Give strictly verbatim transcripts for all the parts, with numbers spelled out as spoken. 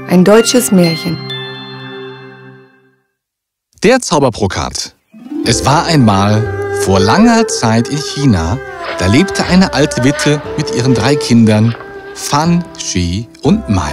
Ein deutsches Märchen. Der Zauberbrokat. Es war einmal, vor langer Zeit in China, da lebte eine alte Witwe mit ihren drei Kindern, Fan, Shi und Mai.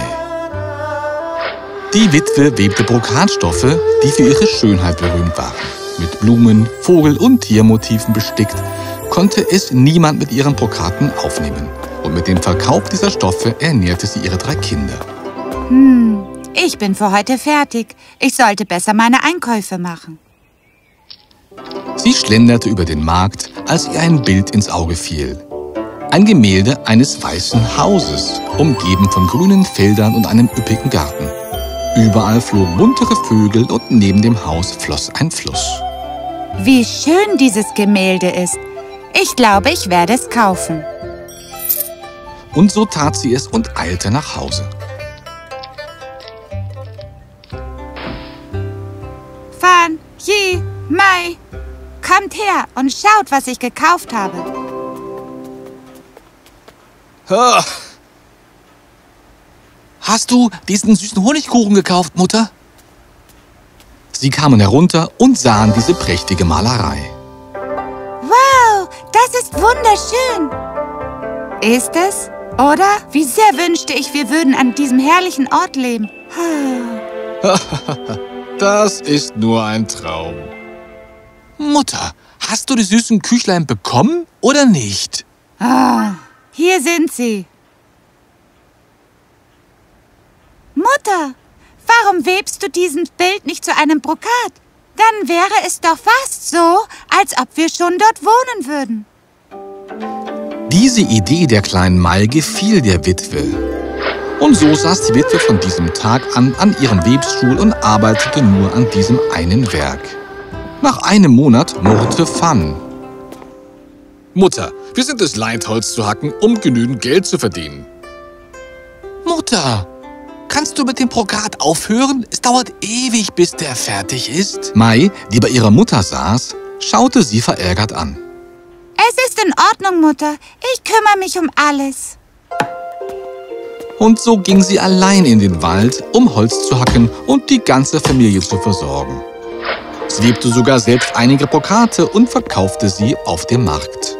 Die Witwe webte Brokatstoffe, die für ihre Schönheit berühmt waren. Mit Blumen, Vogel- und Tiermotiven bestickt, konnte es niemand mit ihren Brokaten aufnehmen. Und mit dem Verkauf dieser Stoffe ernährte sie ihre drei Kinder. Hm, ich bin für heute fertig. Ich sollte besser meine Einkäufe machen. Sie schlenderte über den Markt, als ihr ein Bild ins Auge fiel. Ein Gemälde eines weißen Hauses, umgeben von grünen Feldern und einem üppigen Garten. Überall flogen muntere Vögel und neben dem Haus floss ein Fluss. Wie schön dieses Gemälde ist. Ich glaube, ich werde es kaufen. Und so tat sie es und eilte nach Hause. Fan, Yi, Mai, kommt her und schaut, was ich gekauft habe. Ah. Hast du diesen süßen Honigkuchen gekauft, Mutter? Sie kamen herunter und sahen diese prächtige Malerei. Wow, das ist wunderschön. Ist es? Oder? Wie sehr wünschte ich, wir würden an diesem herrlichen Ort leben. Das ist nur ein Traum. Mutter, hast du die süßen Küchlein bekommen oder nicht? Ah, hier sind sie. Mutter, warum webst du dieses Bild nicht zu einem Brokat? Dann wäre es doch fast so, als ob wir schon dort wohnen würden. Diese Idee der kleinen Mai gefiel der Witwe. Und so saß die Witwe von diesem Tag an an ihrem Webstuhl und arbeitete nur an diesem einen Werk. Nach einem Monat murrte Fan. Mutter, wir sind es leid, Holz zu hacken, um genügend Geld zu verdienen. Mutter, kannst du mit dem Brokat aufhören? Es dauert ewig, bis der fertig ist. Mai, die bei ihrer Mutter saß, schaute sie verärgert an. Es ist in Ordnung, Mutter. Ich kümmere mich um alles. Und so ging sie allein in den Wald, um Holz zu hacken und die ganze Familie zu versorgen. Sie webte sogar selbst einige Brokate und verkaufte sie auf dem Markt.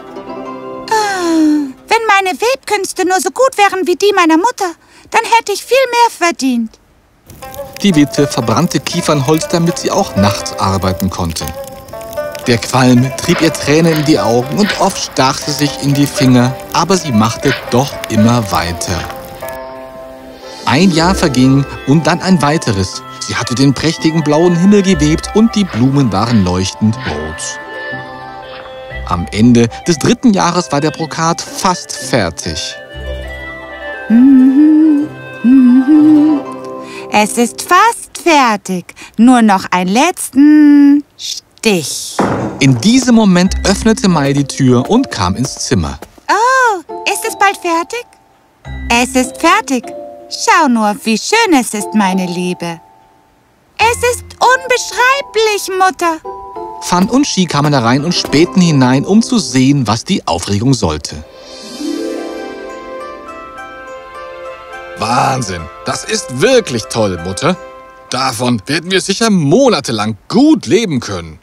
Ah, wenn meine Webkünste nur so gut wären wie die meiner Mutter, dann hätte ich viel mehr verdient. Die Witwe verbrannte Kiefernholz, damit sie auch nachts arbeiten konnte. Der Qualm trieb ihr Tränen in die Augen und oft stach sie sich in die Finger, aber sie machte doch immer weiter. Ein Jahr verging und dann ein weiteres. Sie hatte den prächtigen blauen Himmel gewebt und die Blumen waren leuchtend rot. Am Ende des dritten Jahres war der Brokat fast fertig. Es ist fast fertig. Nur noch einen letzten Stich. In diesem Moment öffnete Mai die Tür und kam ins Zimmer. Oh, ist es bald fertig? Es ist fertig. Schau nur, wie schön es ist, meine Liebe. Es ist unbeschreiblich, Mutter. Fan und Shi kamen herein und spähten hinein, um zu sehen, was die Aufregung sollte. Wahnsinn, das ist wirklich toll, Mutter. Davon werden wir sicher monatelang gut leben können.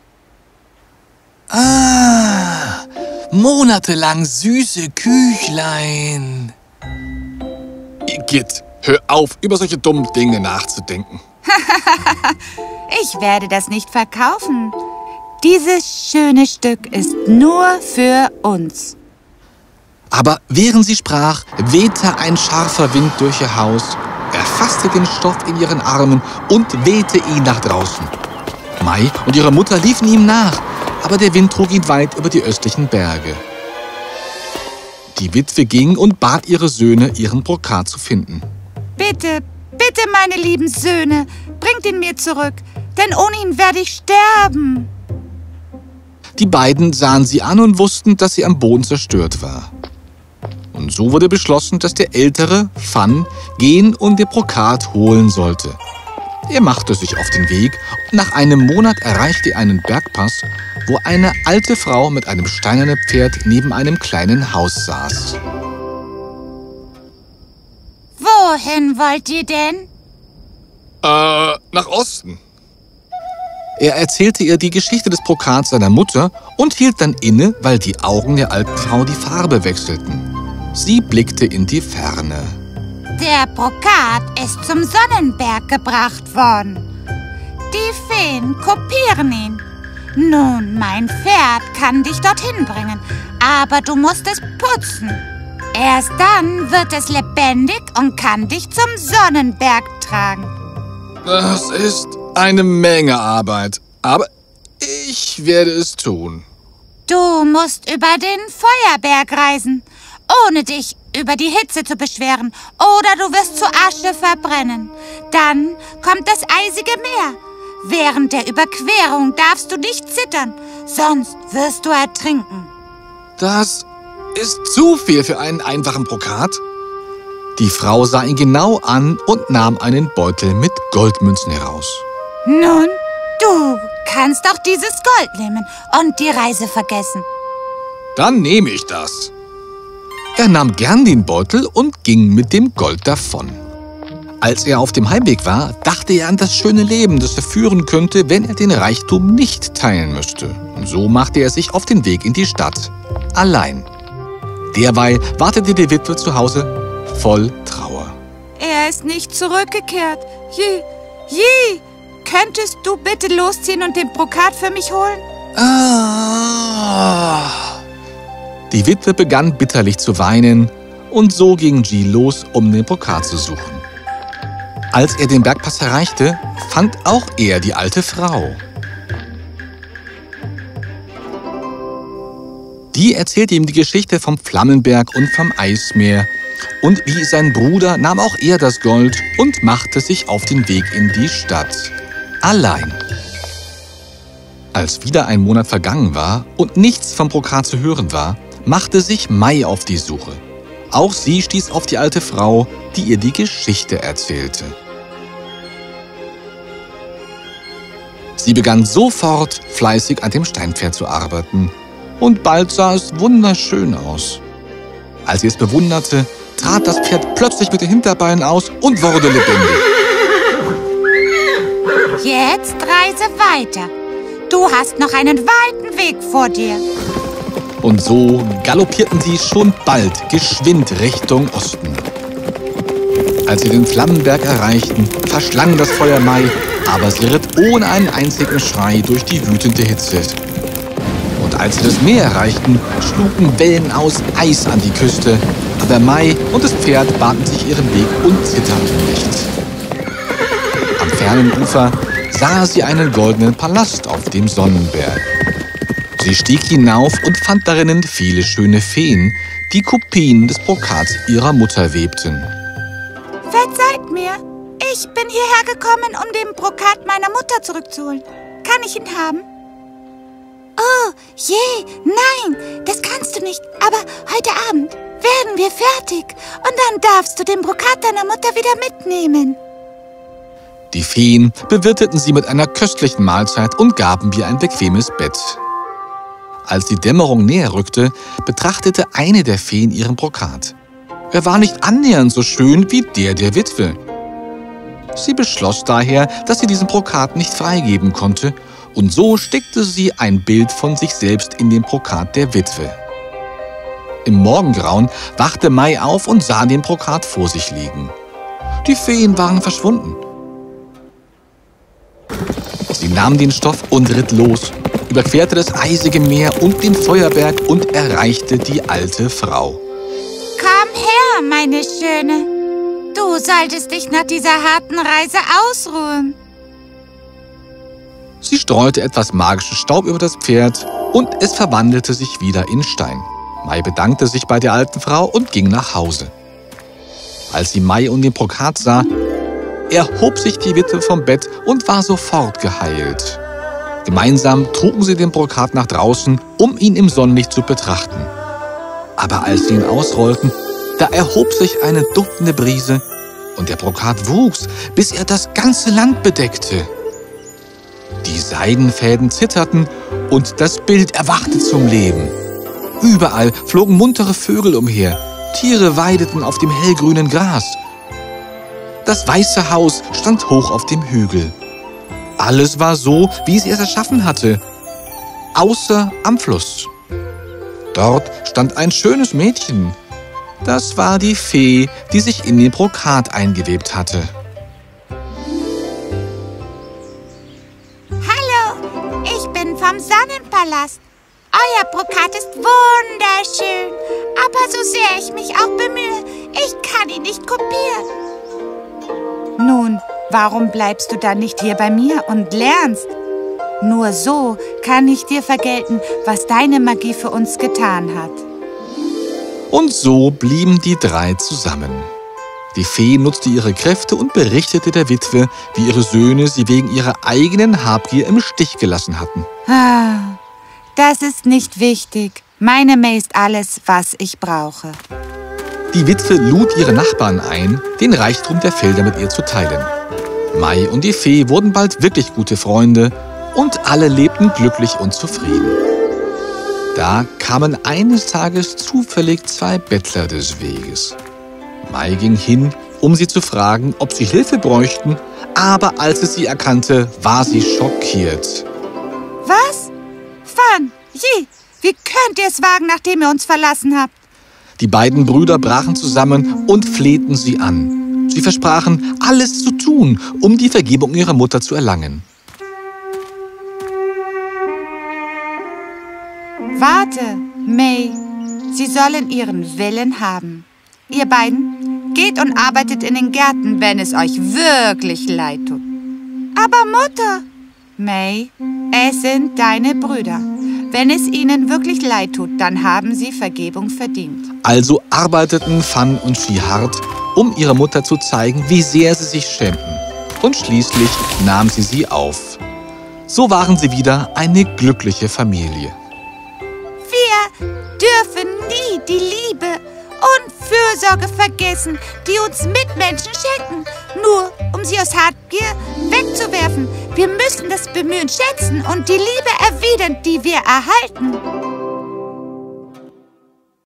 Ah, monatelang süße Küchlein. Igitt, hör auf, über solche dummen Dinge nachzudenken. Ich werde das nicht verkaufen. Dieses schöne Stück ist nur für uns. Aber während sie sprach, wehte ein scharfer Wind durch ihr Haus, erfasste den Stoff in ihren Armen und wehte ihn nach draußen. Mai und ihre Mutter liefen ihm nach, aber der Wind trug ihn weit über die östlichen Berge. Die Witwe ging und bat ihre Söhne, ihren Brokat zu finden. Bitte, bitte, meine lieben Söhne, bringt ihn mir zurück, denn ohne ihn werde ich sterben. Die beiden sahen sie an und wussten, dass sie am Boden zerstört war. Und so wurde beschlossen, dass der ältere, Fan, gehen und den Brokat holen sollte. Er machte sich auf den Weg und nach einem Monat erreichte er einen Bergpass, wo eine alte Frau mit einem steinernen Pferd neben einem kleinen Haus saß. Wo Wohin wollt ihr denn? Äh, nach Osten. Er erzählte ihr die Geschichte des Brokats seiner Mutter und hielt dann inne, weil die Augen der alten Frau die Farbe wechselten. Sie blickte in die Ferne. Der Brokat ist zum Sonnenberg gebracht worden. Die Feen kopieren ihn. Nun, mein Pferd kann dich dorthin bringen, aber du musst es putzen. Erst dann wird es lebendig und kann dich zum Sonnenberg tragen. Das ist eine Menge Arbeit, aber ich werde es tun. Du musst über den Feuerberg reisen, ohne dich über die Hitze zu beschweren, oder du wirst zu Asche verbrennen. Dann kommt das eisige Meer. Während der Überquerung darfst du nicht zittern, sonst wirst du ertrinken. Das ist zu viel für einen einfachen Brokat. Die Frau sah ihn genau an und nahm einen Beutel mit Goldmünzen heraus. Nun, du kannst auch dieses Gold nehmen und die Reise vergessen. Dann nehme ich das. Er nahm gern den Beutel und ging mit dem Gold davon. Als er auf dem Heimweg war, dachte er an das schöne Leben, das er führen könnte, wenn er den Reichtum nicht teilen müsste. Und so machte er sich auf den Weg in die Stadt. Allein. Derweil wartete die Witwe zu Hause voll Trauer. Er ist nicht zurückgekehrt. Je, je, könntest du bitte losziehen und den Brokat für mich holen? Ah. Die Witwe begann bitterlich zu weinen und so ging Ji los, um den Brokat zu suchen. Als er den Bergpass erreichte, fand auch er die alte Frau. Die erzählte ihm die Geschichte vom Flammenberg und vom Eismeer. Und wie sein Bruder nahm auch er das Gold und machte sich auf den Weg in die Stadt. Allein. Als wieder ein Monat vergangen war und nichts vom Brokat zu hören war, machte sich Mai auf die Suche. Auch sie stieß auf die alte Frau, die ihr die Geschichte erzählte. Sie begann sofort fleißig an dem Steinpferd zu arbeiten. Und bald sah es wunderschön aus. Als sie es bewunderte, trat das Pferd plötzlich mit den Hinterbeinen aus und wurde lebendig. Jetzt reise weiter. Du hast noch einen weiten Weg vor dir. Und so galoppierten sie schon bald geschwind Richtung Osten. Als sie den Flammenberg erreichten, verschlang das Feuer Mai, aber sie ritt ohne einen einzigen Schrei durch die wütende Hitze. Und als sie das Meer erreichten, schlugen Wellen aus Eis an die Küste, aber Mai und das Pferd bahnten sich ihren Weg und zitterten nicht. Am fernen Ufer sah sie einen goldenen Palast auf dem Sonnenberg. Sie stieg hinauf und fand darinnen viele schöne Feen, die Kopien des Brokats ihrer Mutter webten. Verzeiht mir, ich bin hierher gekommen, um den Brokat meiner Mutter zurückzuholen. Kann ich ihn haben? Oh, je, nein, das kannst du nicht. Aber heute Abend werden wir fertig und dann darfst du den Brokat deiner Mutter wieder mitnehmen. Die Feen bewirteten sie mit einer köstlichen Mahlzeit und gaben ihr ein bequemes Bett. Als die Dämmerung näher rückte, betrachtete eine der Feen ihren Brokat. Er war nicht annähernd so schön wie der der Witwe. Sie beschloss daher, dass sie diesen Brokat nicht freigeben konnte, und so steckte sie ein Bild von sich selbst in den Brokat der Witwe. Im Morgengrauen wachte Mai auf und sah den Brokat vor sich liegen. Die Feen waren verschwunden. Sie nahm den Stoff und ritt los, überquerte das eisige Meer und den Feuerberg und erreichte die alte Frau. Komm her, meine Schöne. Du solltest dich nach dieser harten Reise ausruhen. Sie streute etwas magischen Staub über das Pferd und es verwandelte sich wieder in Stein. Mai bedankte sich bei der alten Frau und ging nach Hause. Als sie Mai und den Brokat sah, erhob sich die Witwe vom Bett und war sofort geheilt. Gemeinsam trugen sie den Brokat nach draußen, um ihn im Sonnenlicht zu betrachten. Aber als sie ihn ausrollten, da erhob sich eine duftende Brise und der Brokat wuchs, bis er das ganze Land bedeckte. Die Seidenfäden zitterten und das Bild erwachte zum Leben. Überall flogen muntere Vögel umher, Tiere weideten auf dem hellgrünen Gras. Das Weiße Haus stand hoch auf dem Hügel. Alles war so, wie sie es erschaffen hatte, außer am Fluss. Dort stand ein schönes Mädchen. Das war die Fee, die sich in den Brokat eingewebt hatte. Hallo, ich bin vom Sonnenpalast. Euer Brokat ist wunderschön, aber so sehr ich mich auch bemühe, ich kann ihn nicht kopieren. Nun, warum bleibst du dann nicht hier bei mir und lernst? Nur so kann ich dir vergelten, was deine Magie für uns getan hat. Und so blieben die drei zusammen. Die Fee nutzte ihre Kräfte und berichtete der Witwe, wie ihre Söhne sie wegen ihrer eigenen Habgier im Stich gelassen hatten. Ah, das ist nicht wichtig. Meine May ist alles, was ich brauche. Die Witwe lud ihre Nachbarn ein, den Reichtum der Felder mit ihr zu teilen. May und die Fee wurden bald wirklich gute Freunde und alle lebten glücklich und zufrieden. Da kamen eines Tages zufällig zwei Bettler des Weges. May ging hin, um sie zu fragen, ob sie Hilfe bräuchten, aber als sie sie erkannte, war sie schockiert. Was? Fan, Yi, wie könnt ihr es wagen, nachdem ihr uns verlassen habt? Die beiden Brüder brachen zusammen und flehten sie an. Sie versprachen, alles zu tun, um die Vergebung ihrer Mutter zu erlangen. Warte, May. Sie sollen ihren Willen haben. Ihr beiden, geht und arbeitet in den Gärten, wenn es euch wirklich leid tut. Aber Mutter! May, es sind deine Brüder. Wenn es ihnen wirklich leid tut, dann haben sie Vergebung verdient. Also arbeiteten Fan und Chi hart, um ihrer Mutter zu zeigen, wie sehr sie sich schämten. Und schließlich nahm sie sie auf. So waren sie wieder eine glückliche Familie. Wir dürfen nie die Liebe und Fürsorge vergessen, die uns Mitmenschen schenken, nur um sie aus Habgier wegzuwerfen. Wir müssen das Bemühen schätzen und die Liebe erwidern, die wir erhalten.